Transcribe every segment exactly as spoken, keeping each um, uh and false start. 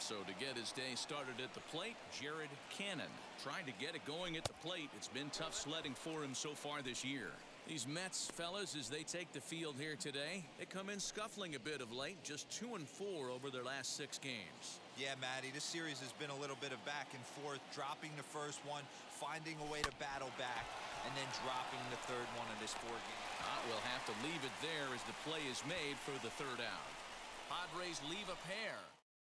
So to get his day started at the plate, Jared Cannon trying to get it going at the plate. It's been tough sledding for him so far this year. These Mets fellas, as they take the field here today, they come in scuffling a bit of late, just two and four over their last six games. Yeah, Matty, this series has been a little bit of back and forth, dropping the first one, finding a way to battle back, and then dropping the third one in this four game. Uh, we'll have to leave it there as the play is made for the third out. Padres leave a pair.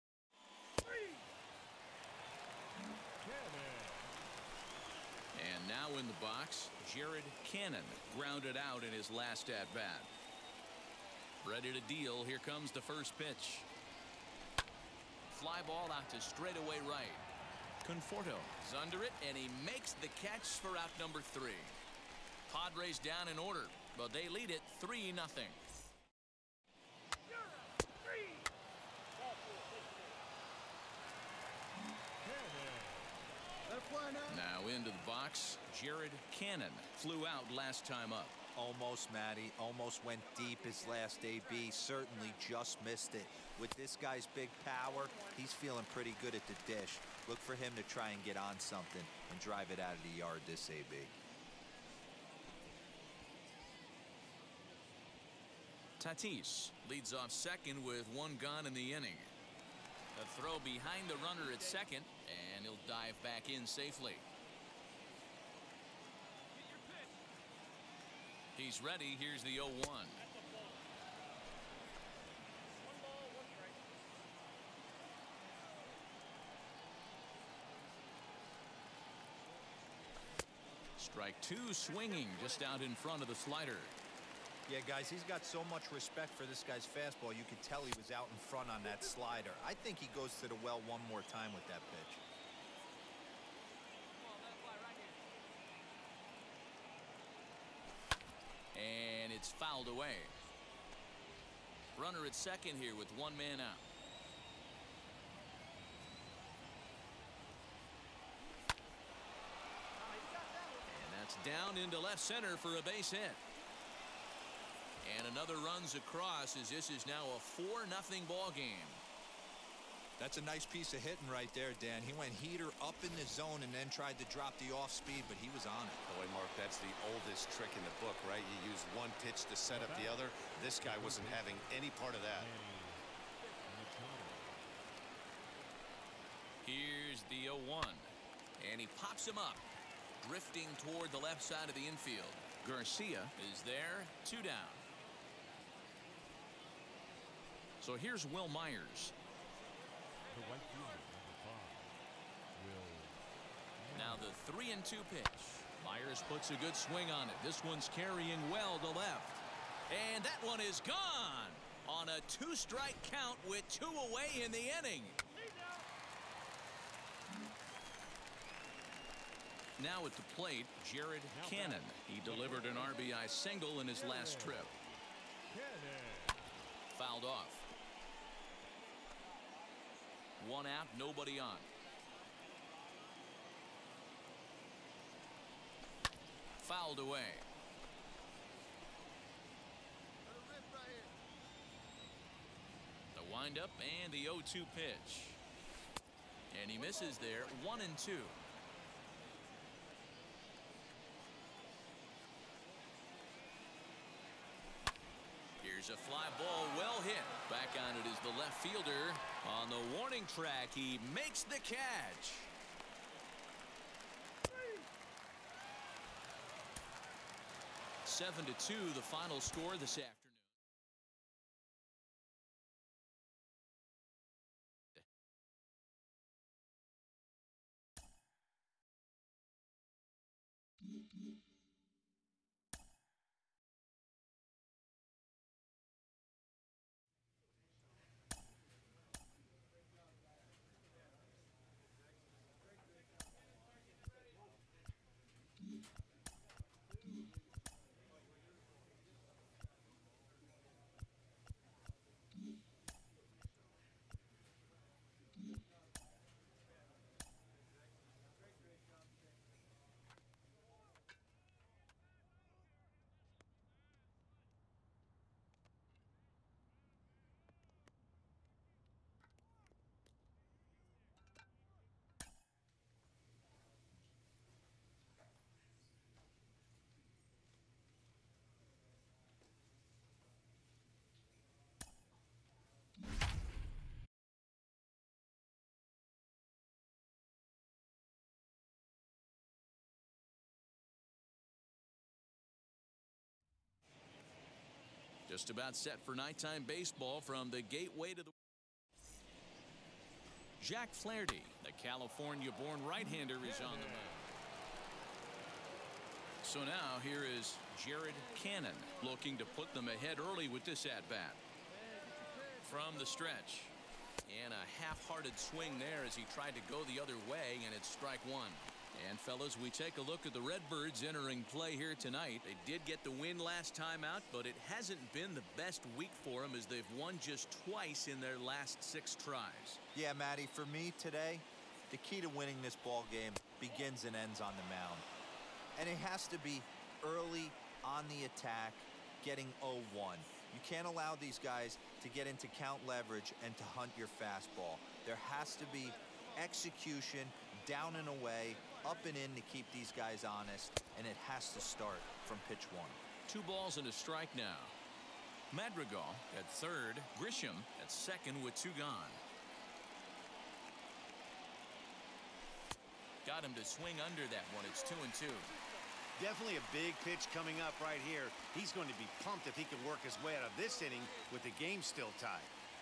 And now in the box, Jared Cannon grounded out in his last at bat. Ready to deal. Here comes the first pitch. Fly ball out to straightaway right. Conforto is under it, and he makes the catch for out number three. Padres down in order, but they lead it three nothing. Now into the box, Jared Cannon flew out last time up. Almost, Matty. Almost went deep his last A B. Certainly just missed it. With this guy's big power, he's feeling pretty good at the dish. Look for him to try and get on something and drive it out of the yard this A B. Tatis leads off second with one gone in the inning. A throw behind the runner at second, and he'll dive back in safely. He's ready. Here's the oh one. Strike two, swinging just out in front of the slider. Yeah, guys, he's got so much respect for this guy's fastball. You could tell he was out in front on that slider. I think he goes to the well one more time with that pitch. And it's fouled away. Runner at second here with one man out. And that's down into left center for a base hit. And another runs across as this is now a four nothing ball game. That's a nice piece of hitting right there, Dan. He went heater up in the zone and then tried to drop the off speed, but he was on it. Boy, Mark, that's the oldest trick in the book, right? You use one pitch to set up the other. This guy wasn't having any part of that. Here's the oh one. And he pops him up, drifting toward the left side of the infield. Garcia is there, two down. So here's Will Myers. The right fielder, number five, Will. Now the three and two pitch. Myers puts a good swing on it. This one's carrying well to left. And that one is gone on a two strike count with two away in the inning. Now at the plate, Jared Cannon. He delivered an R B I single in his last trip. Fouled off. One out, nobody on. Fouled away. The windup and the oh two pitch. And he misses there, one and two. Here's a fly ball, well hit. Back on it is the left fielder. On the warning track, he makes the catch. Seven to two, the final score this afternoon. Just about set for nighttime baseball from the gateway to the Jack Flaherty, the California-born right-hander, is on the mound. So now here is Jared Cannon looking to put them ahead early with this at-bat. From the stretch. And a half-hearted swing there as he tried to go the other way, and it's strike one. And fellas, we take a look at the Redbirds entering play here tonight. They did get the win last time out, but it hasn't been the best week for them as they've won just twice in their last six tries. Yeah, Matty, for me today, the key to winning this ball game begins and ends on the mound. And it has to be early on the attack, getting oh one. You can't allow these guys to get into count leverage and to hunt your fastball. There has to be execution, down and away, up and in to keep these guys honest, and it has to start from pitch one. Two balls and a strike now. Madrigal at third, Grisham at second with two gone. Got him to swing under that one. It's two and two. Definitely a big pitch coming up right here. He's going to be pumped if he can work his way out of this inning with the game still tied.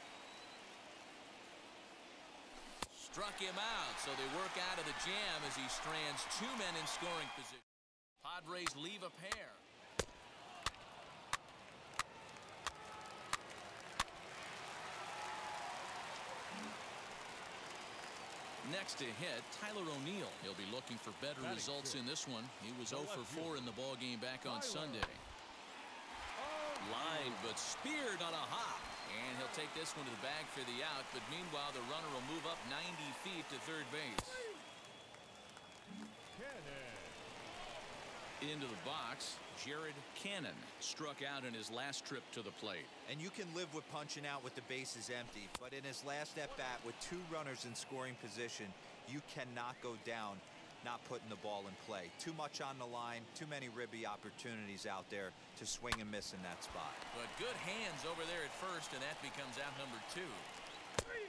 Struck him out, so they work out of the jam as he strands two men in scoring position. Padres leave a pair. Next to hit, Tyler O'Neill. He'll be looking for better results in this one. He was oh for four in the ball game back on Sunday. Line, but speared on a hop. And he'll take this one to the bag for the out. But meanwhile, the runner will move up ninety feet to third base. Into the box, Jared Cannon struck out in his last trip to the plate. And you can live with punching out with the bases empty, but in his last at-bat with two runners in scoring position, you cannot go down not putting the ball in play. Too much on the line, too many ribby opportunities out there to swing and miss in that spot. But good hands over there at first, and that becomes out number two. Three.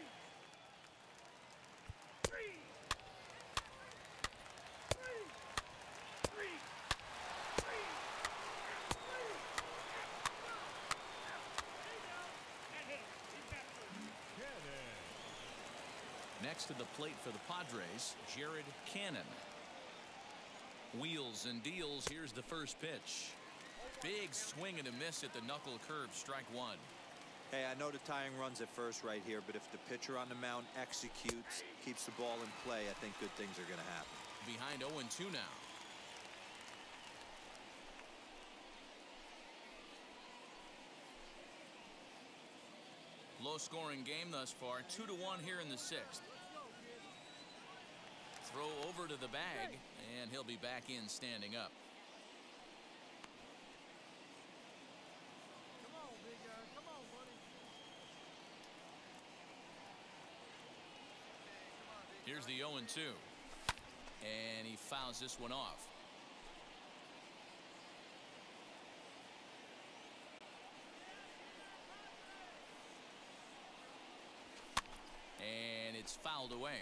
Three. Three. Three. Next to the plate for the Padres, Jared Cannon. Wheels and deals. Here's the first pitch. Big swing and a miss at the knuckle curve. Strike one. Hey, I know the tying runs at first right here, but if the pitcher on the mound executes, keeps the ball in play, I think good things are going to happen. Behind oh and two now. Low scoring game thus far. Two to one here in the sixth. Throw over to the bag, and he'll be back in standing up. Come on, big guy. Come on, buddy. Here's the oh and two. And he fouls this one off. And it's fouled away.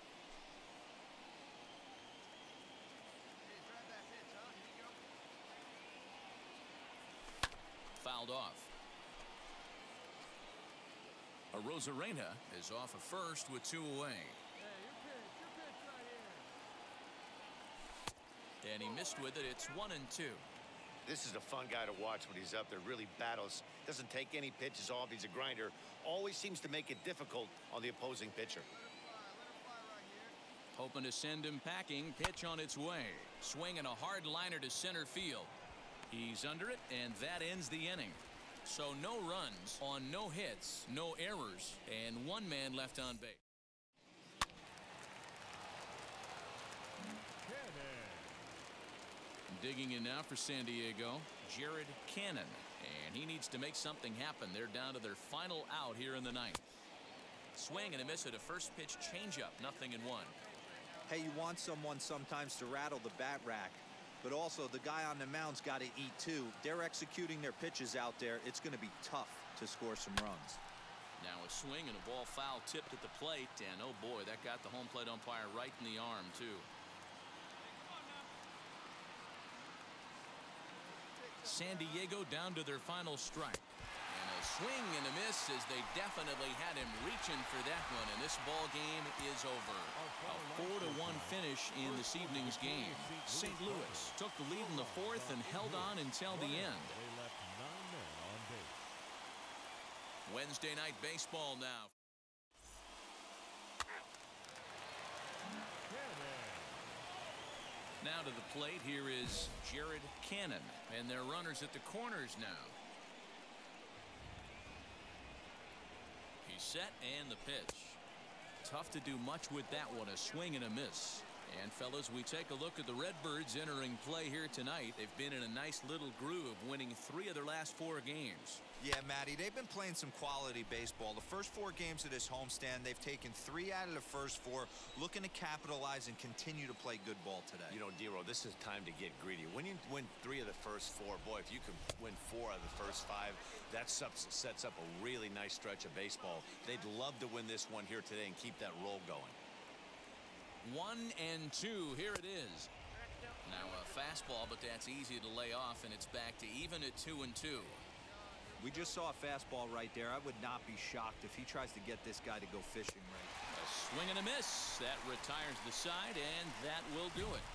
Fouled off. Arozarena is off of first with two away. Hey, your pitch, your pitch right here. And he missed with it. It's one and two. This is a fun guy to watch when he's up there. Really battles. Doesn't take any pitches off. He's a grinder. Always seems to make it difficult on the opposing pitcher. Hoping to send him packing. Pitch on its way. Swinging a hard liner to center field. He's under it, and that ends the inning. So no runs on no hits, no errors, and one man left on base. Digging in now for San Diego, Jared Cannon. And he needs to make something happen. They're down to their final out here in the ninth. Swing and a miss at a first pitch changeup. Nothing in one. Hey, you want someone sometimes to rattle the bat rack, but also the guy on the mound's got to eat too. They're executing their pitches out there. It's going to be tough to score some runs. Now a swing and a ball foul tipped at the plate, and oh boy, that got the home plate umpire right in the arm too. San Diego down to their final strike. And a swing and a miss as they definitely had him reaching for that one. And this ball game is over. A four to one finish in this evening's game. Saint Louis took the lead in the fourth and held on until the end. Wednesday night baseball now. Now to the plate, here is Jared Cannon, and their runners at the corners now. He's set, and the pitch. Tough to do much with that one, a swing and a miss. And fellas, we take a look at the Redbirds entering play here tonight. They've been in a nice little groove, winning three of their last four games. Yeah, Matty, they've been playing some quality baseball. The first four games of this homestand, they've taken three out of the first four, looking to capitalize and continue to play good ball today. You know, Dero, this is time to get greedy. When you win three of the first four, boy, if you can win four out of the first five, that sets up a really nice stretch of baseball. They'd love to win this one here today and keep that roll going. One and two. Here it is. Now a fastball, but that's easy to lay off, and it's back to even at two and two. We just saw a fastball right there. I would not be shocked if he tries to get this guy to go fishing right. A swing and a miss. That retires the side, and that will do it.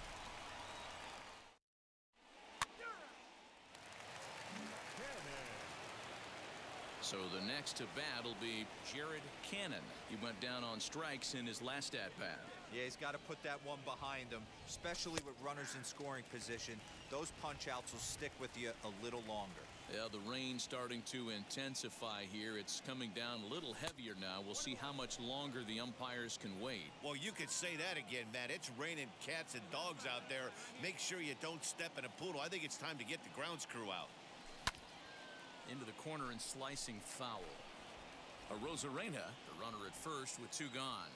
So the next to bat will be Jared Cannon. He went down on strikes in his last at-bat. Yeah, he's got to put that one behind him, especially with runners in scoring position. Those punch-outs will stick with you a little longer. Yeah, the rain's starting to intensify here. It's coming down a little heavier now. We'll see how much longer the umpires can wait. Well, you could say that again, Matt. It's raining cats and dogs out there. Make sure you don't step in a poodle. I think it's time to get the grounds crew out. Into the corner and slicing foul. A Rosarena, the runner at first with two gone.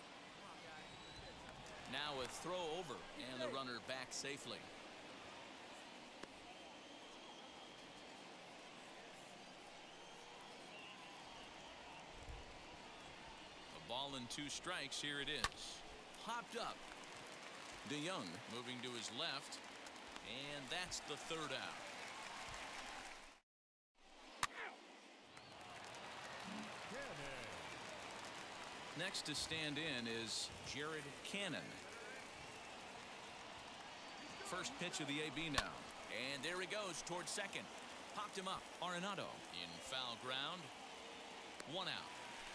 Now a throw over and the runner back safely. A ball and two strikes. Here it is. Popped up. DeYoung moving to his left, and that's the third out. Next to stand in is Jared Cannon. First pitch of the A B now. And there he goes towards second. Popped him up. Arenado in foul ground. One out.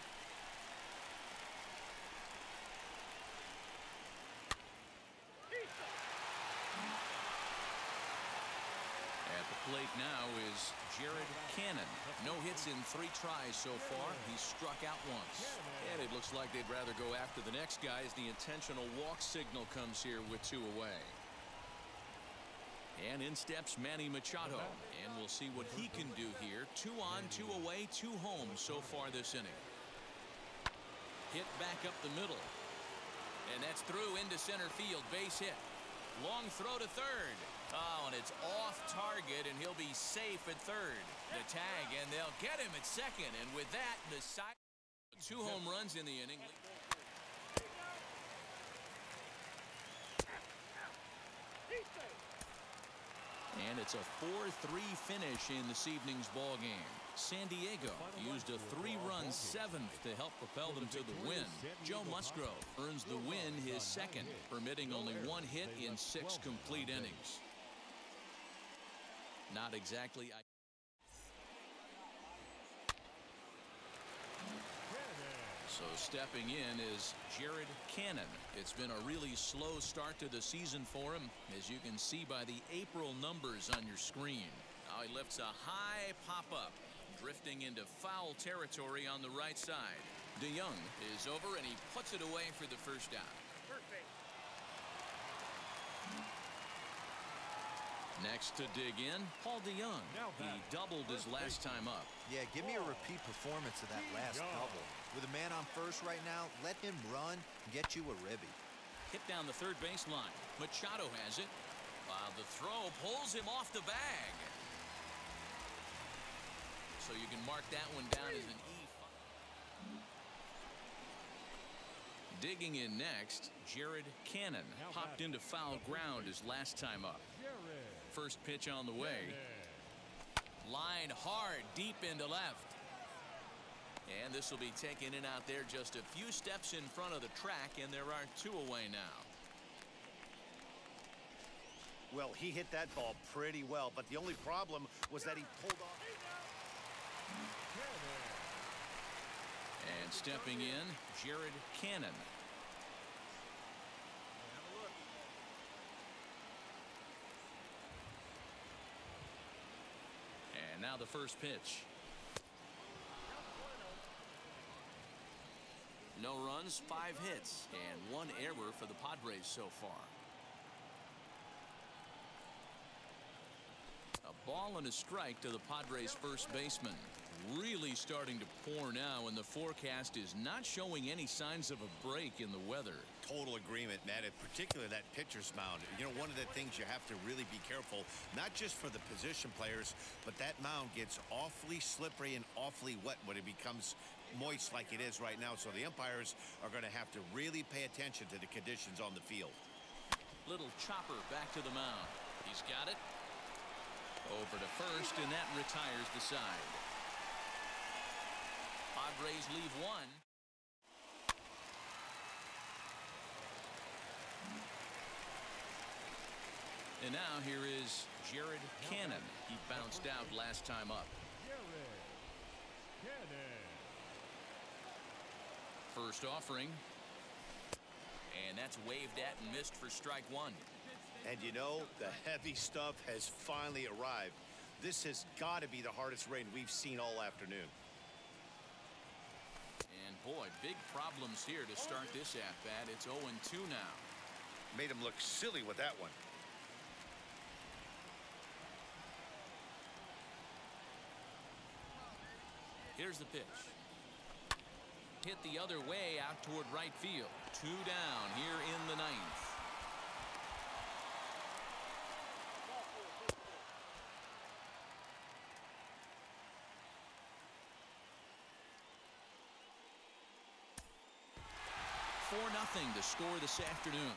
At the plate now is Jared Cannon. No hits in three tries so far. He's struck out once. And it looks like they'd rather go after the next guy as the intentional walk signal comes here with two away. And in steps Manny Machado. And we'll see what he can do here. Two on, two away, two home so far this inning. Hit back up the middle. And that's through into center field. Base hit. Long throw to third. Oh, and it's off target, and he'll be safe at third. The tag, and they'll get him at second. And with that, the side. Two home runs in the inning. And it's a four three finish in this evening's ball game. San Diego used a three-run seventh to help propel them to the win. Joe Musgrove earns the win, his second, permitting only one hit in six complete innings. Not exactly. So stepping in is Jared Cannon. It's been a really slow start to the season for him, as you can see by the April numbers on your screen. Now he lifts a high pop-up, drifting into foul territory on the right side. DeYoung is over, and he puts it away for the first out. Perfect. Next to dig in, Paul DeYoung. He doubled his last time up. Yeah, give me a repeat performance of that last double. With a man on first right now, let him run and get you a ribby. Hit down the third baseline. Machado has it, while the throw pulls him off the bag. So you can mark that one down as an E. Digging in next, Jared Cannon popped into foul ground his last time up. First pitch on the way. Line hard deep into left. And this will be taken in out there just a few steps in front of the track, and there are two away now. Well, he hit that ball pretty well, but the only problem was that he pulled off. And stepping in, Jared Cannon. And now the first pitch. No runs, five hits, and one error for the Padres so far. A ball and a strike to the Padres first baseman. Really starting to pour now, and the forecast is not showing any signs of a break in the weather. Total agreement, Matt, in particular that pitcher's mound. You know, one of the things you have to really be careful, not just for the position players, but that mound gets awfully slippery and awfully wet when it becomes moist like it is right now. So the umpires are going to have to really pay attention to the conditions on the field. Little chopper back to the mound. He's got it. Over to first, and that retires the side. Padres leave one. And now here is Jared Cannon. He bounced out last time up. First offering. And that's waved at and missed for strike one. And you know, the heavy stuff has finally arrived. This has got to be the hardest rain we've seen all afternoon. And boy, big problems here to start this at-bat. It's oh and two now. Made him look silly with that one. Here's the pitch. Hit the other way out toward right field. Two down here in the ninth. four nothing to score this afternoon.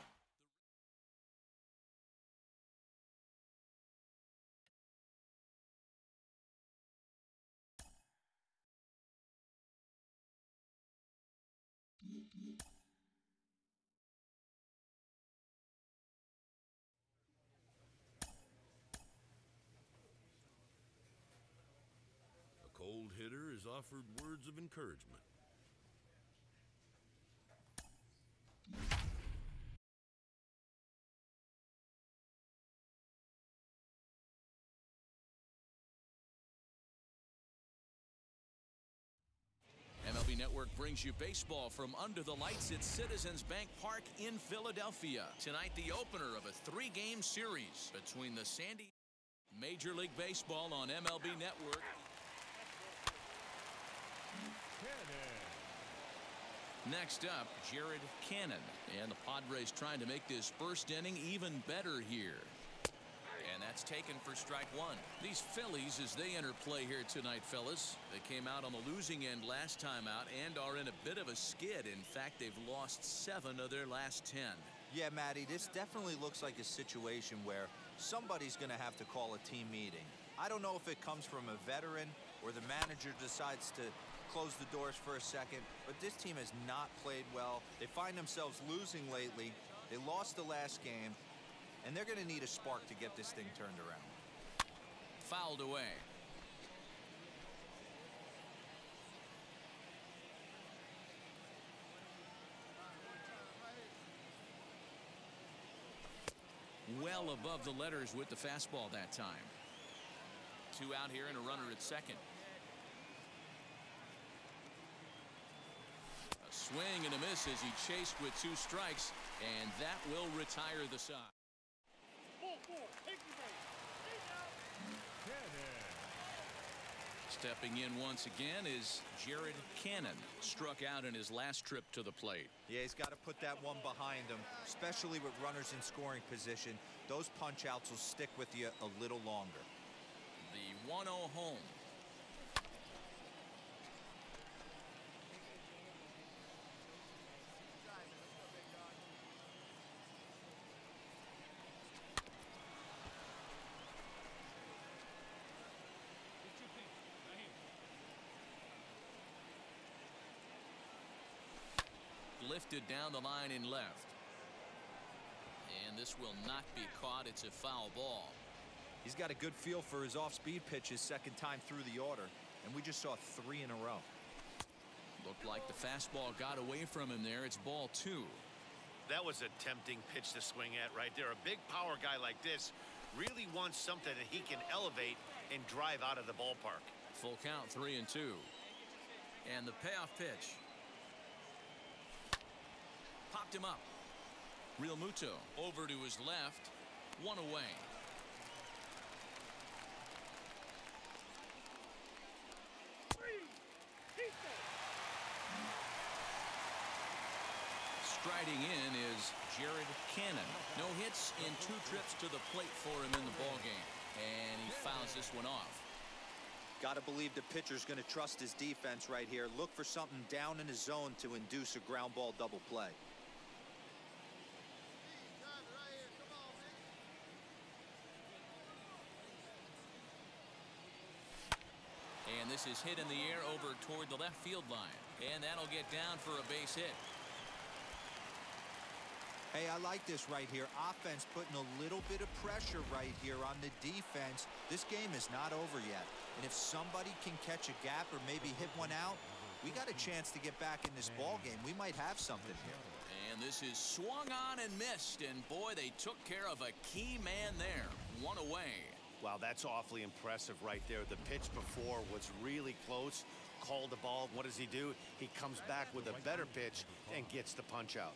A cold hitter is offered words of encouragement. M L B Network brings you baseball from under the lights at Citizens Bank Park in Philadelphia. Tonight, the opener of a three-game series between the San Diego Major League Baseball on M L B Network. Next up, Jared Cannon. And the Padres trying to make this first inning even better here. And that's taken for strike one. These Phillies, as they enter play here tonight, fellas, they came out on the losing end last time out and are in a bit of a skid. In fact, they've lost seven of their last ten. Yeah, Matty, this definitely looks like a situation where somebody's going to have to call a team meeting. I don't know if it comes from a veteran or the manager decides to close the doors for a second, but this team has not played well. They find themselves losing lately. They lost the last game, and they're going to need a spark to get this thing turned around. Fouled away. Well above the letters with the fastball that time. Two out here and a runner at second. A swing and a miss as he chased with two strikes, and that will retire the side. Stepping in once again is Jared Cannon. Struck out in his last trip to the plate. Yeah, he's got to put that one behind him, especially with runners in scoring position. Those punch-outs will stick with you a little longer. The one oh home. lifted down the line in left. And this will not be caught. It's a foul ball. He's got a good feel for his off-speed pitches second time through the order, and we just saw three in a row. Looked like the fastball got away from him there. It's ball two. That was a tempting pitch to swing at right there. A big power guy like this really wants something that he can elevate and drive out of the ballpark. Full count, three and two. And the payoff pitch. Popped him up. Real Muto over to his left. One away. Striding in is Jared Cannon. No hits in two trips to the plate for him in the ballgame. And he fouls this one off. Got to believe the pitcher's going to trust his defense right here. Look for something down in his zone to induce a ground ball double play. And this is hit in the air over toward the left field line. And that'll get down for a base hit. Hey, I like this right here. Offense putting a little bit of pressure right here on the defense. This game is not over yet. And if somebody can catch a gap or maybe hit one out, we got a chance to get back in this ball game. We might have something here. And this is swung on and missed. And boy, they took care of a key man there. One away. Wow, that's awfully impressive right there. The pitch before was really close. Called the ball. What does he do? He comes back with a better pitch and gets the punch out.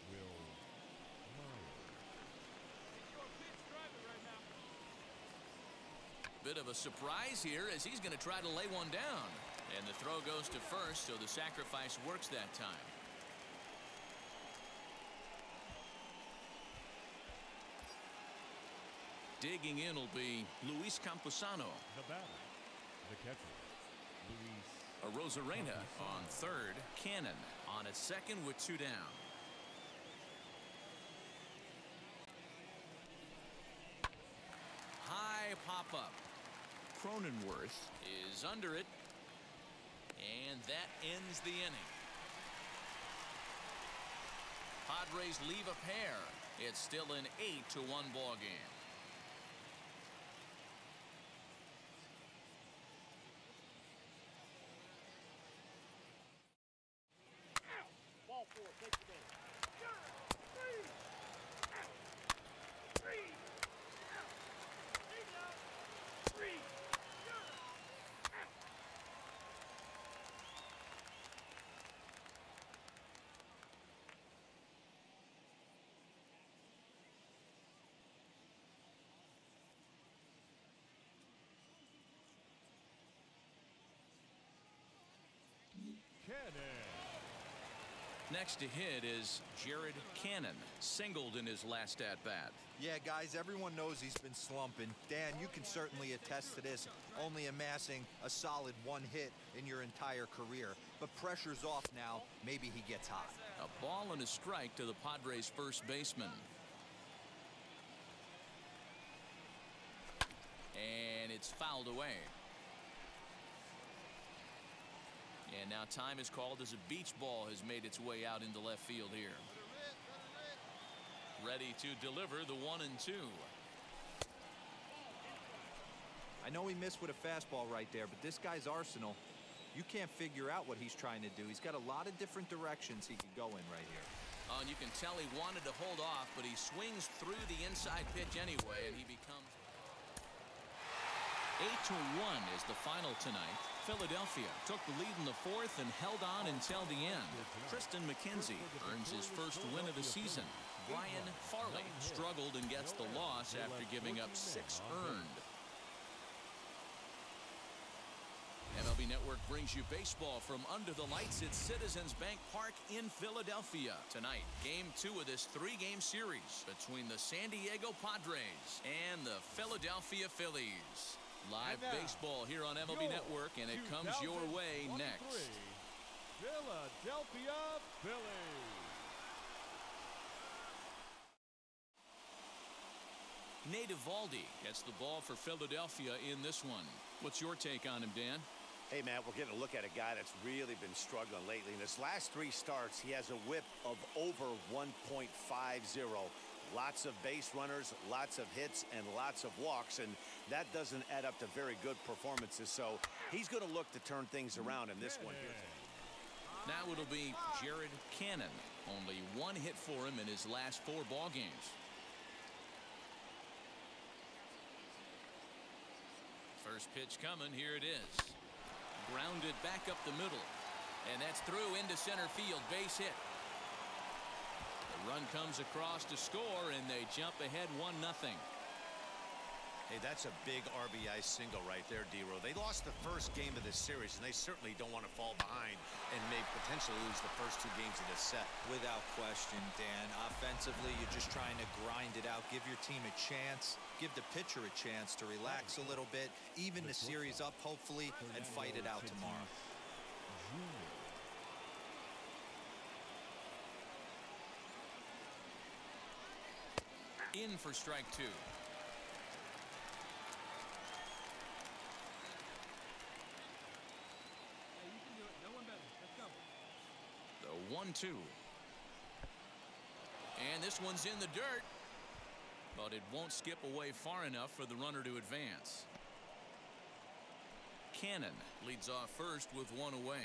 Bit of a surprise here as he's going to try to lay one down. And the throw goes to first, so the sacrifice works that time. Digging in will be Luis Camposano. The batter, the catcher, Luis. A Rosarena on third. Cannon on at second with two down. High pop up. Cronenworth is under it. And that ends the inning. Padres leave a pair. It's still an eight to one ball game. Next to hit is Jared Cannon, singled in his last at bat. Yeah, guys, everyone knows he's been slumping. Dan, you can certainly attest to this, only amassing a solid one hit in your entire career. But pressure's off now. Maybe he gets hot. A ball and a strike to the Padres' first baseman. And it's fouled away. And now time is called as a beach ball has made its way out into left field here. Ready to deliver the one and two. I know he missed with a fastball right there, but this guy's arsenal, you can't figure out what he's trying to do. He's got a lot of different directions he could go in right here. Oh, and you can tell he wanted to hold off, but he swings through the inside pitch anyway, and he becomes eight to one is the final tonight. Philadelphia took the lead in the fourth and held on until the end. Tristan McKenzie earns his first win of the season. Brian Farley struggled and gets the loss after giving up six earned. M L B Network brings you baseball from under the lights at Citizens Bank Park in Philadelphia. Tonight, game two of this three-game series between the San Diego Padres and the Philadelphia Phillies. Live baseball here on M L B Network, and it comes your way next. Philadelphia Phillies. Nate Eovaldi gets the ball for Philadelphia in this one. What's your take on him, Dan? Hey, Matt, we're getting a look at a guy that's really been struggling lately. In his last three starts, he has a whip of over one point five oh. Lots of base runners, lots of hits, and lots of walks, and that doesn't add up to very good performances. So he's going to look to turn things around in this one here. Now it'll be Jared Cannon. Only one hit for him in his last four ball games. First pitch coming. Here it is. Grounded back up the middle. And that's through into center field. Base hit. The run comes across to score, and they jump ahead one nothing. Hey, that's a big R B I single right there, D-Row. They lost the first game of this series, and they certainly don't want to fall behind and may potentially lose the first two games of this set. Without question, Dan. Offensively, you're just trying to grind it out, give your team a chance, give the pitcher a chance to relax a little bit, even the series up, hopefully, and fight it out tomorrow. In for strike two. The one two. And this one's in the dirt. But it won't skip away far enough for the runner to advance. Cannon leads off first with one away.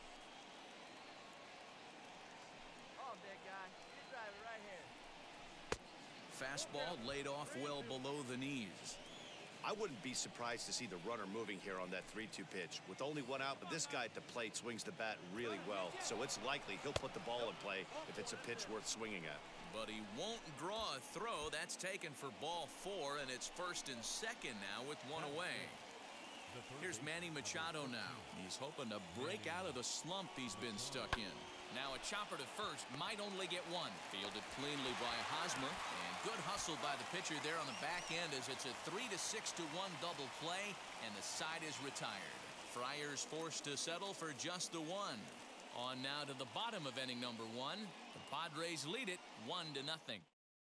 Oh, big guy. You drive it right here. Fastball laid off well below the knees. I wouldn't be surprised to see the runner moving here on that three two pitch. With only one out, but this guy at the plate swings the bat really well. So it's likely he'll put the ball in play if it's a pitch worth swinging at. But he won't draw a throw. That's taken for ball four, and it's first and second now with one away. Here's Manny Machado now. He's hoping to break out of the slump he's been stuck in. Now a chopper to first, might only get one. Fielded cleanly by Hosmer, and good hustle by the pitcher there on the back end as it's a three to six to one double play, and the side is retired. Friars forced to settle for just the one. On now to the bottom of inning number one. The Padres lead it one to nothing.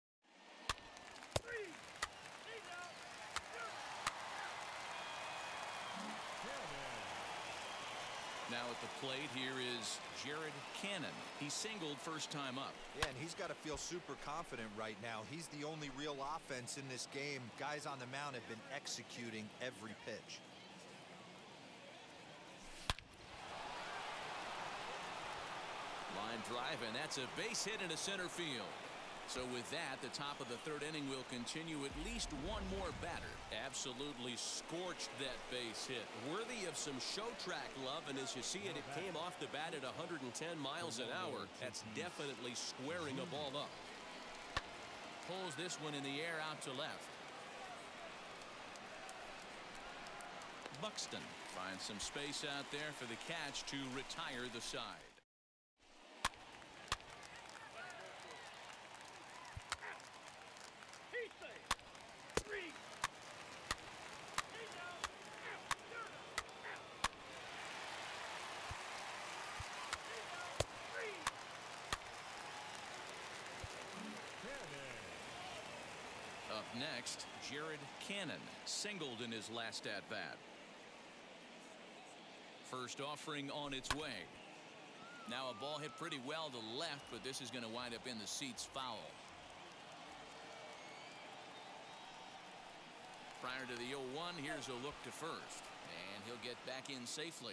Now at the plate, here is Jared Cannon. He singled first time up. Yeah, and he's got to feel super confident right now. He's the only real offense in this game. Guys on the mound have been executing every pitch. Line drive, and that's a base hit into center field. So with that, the top of the third inning will continue. At least one more batter. Absolutely scorched that base hit. Worthy of some show track love, and as you see it, it came off the bat at one hundred ten miles an hour. That's definitely squaring a ball up. Pulls this one in the air out to left. Buxton finds some space out there for the catch to retire the side. Up next, Jared Cannon singled in his last at-bat. First offering on its way. Now a ball hit pretty well to left, but this is going to wind up in the seats foul. Prior to the oh one, here's a look to first, and he'll get back in safely.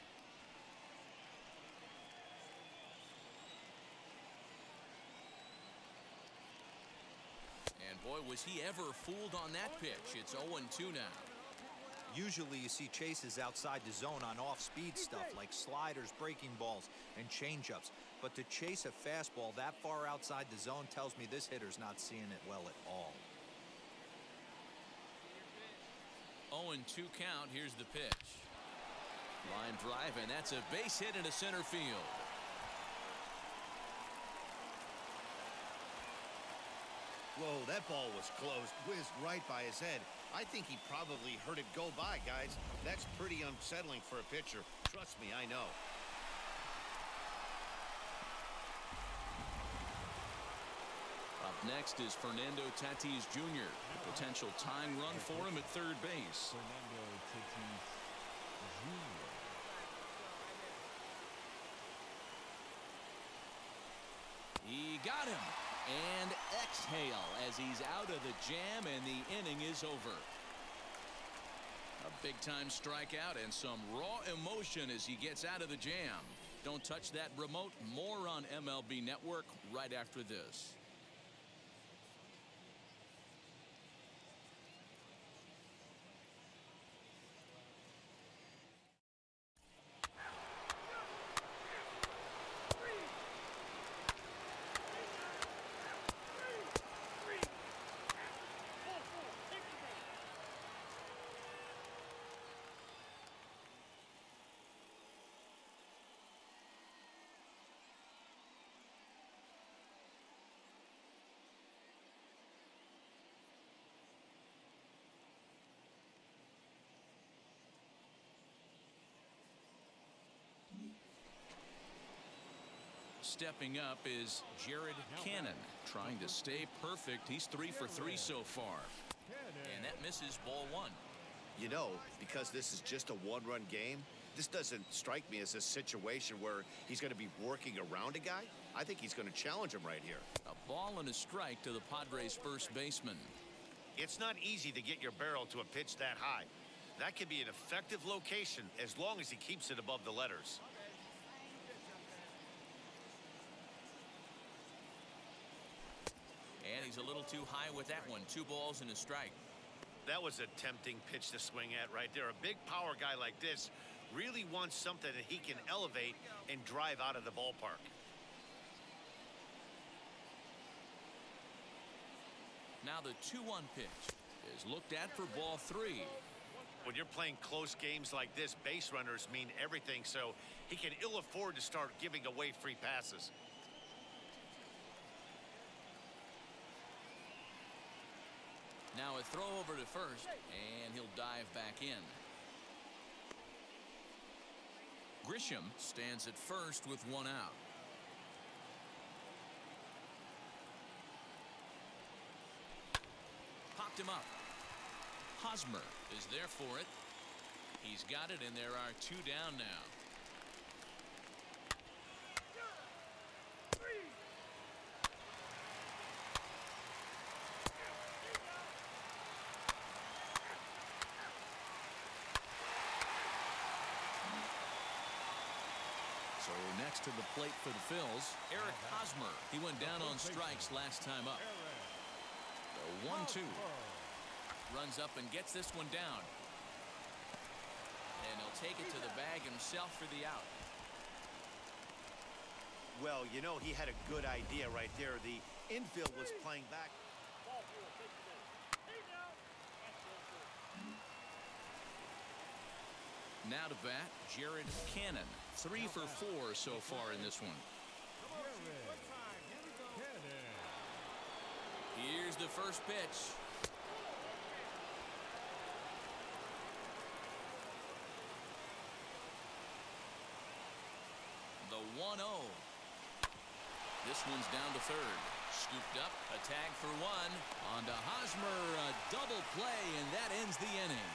And boy, was he ever fooled on that pitch. It's oh and two now. Usually you see chases outside the zone on off-speed stuff like sliders, breaking balls, and changeups. But to chase a fastball that far outside the zone tells me this hitter's not seeing it well at all. oh and two count. Here's the pitch. Line drive, and that's a base hit into center field. Whoa, that ball was close. Whizzed right by his head. I think he probably heard it go by, guys. That's pretty unsettling for a pitcher. Trust me, I know. Up next is Fernando Tatis Junior A potential tying run for him at third base. Fernando Tatis Junior got him. And exhale as he's out of the jam, and the inning is over. A big-time strikeout and some raw emotion as he gets out of the jam. Don't touch that remote. More on M L B Network right after this. Stepping up is Jared Cannon, trying to stay perfect. He's three for three so far. And that misses ball one. You know, because this is just a one-run game, this doesn't strike me as a situation where he's going to be working around a guy. I think he's going to challenge him right here. A ball and a strike to the Padres' first baseman. It's not easy to get your barrel to a pitch that high. That could be an effective location as long as he keeps it above the letters. And he's a little too high with that one. Two balls and a strike. That was a tempting pitch to swing at right there. A big power guy like this really wants something that he can elevate and drive out of the ballpark. Now the two one pitch is looked at for ball three. When you're playing close games like this, base runners mean everything, so he can ill afford to start giving away free passes. Now a throw over to first, and he'll dive back in. Grisham stands at first with one out. Popped him up. Hosmer is there for it. He's got it, and there are two down now. So next to the plate for the Phils, Eric Hosmer. He went down on strikes last time up. The one two. Runs up and gets this one down. And he'll take it to the bag himself for the out. Well, you know, he had a good idea right there. The infield was playing back. Now to bat, Jared Cannon. Three for four so far in this one. Here's the first pitch. The one oh. This one's down to third. Scooped up, a tag for one. On to Hosmer, a double play, and that ends the inning.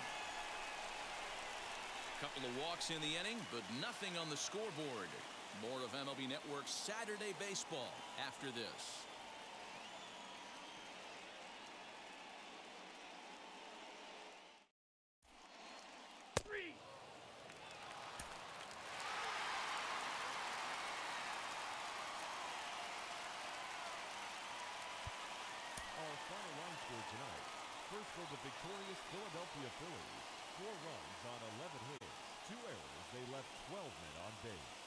Couple of walks in the inning, but nothing on the scoreboard. More of M L B Network's Saturday Baseball after this. Our final line score tonight. First for the victorious Philadelphia Phillies. Four runs on eleven hits. Two errors. They left twelve men on base.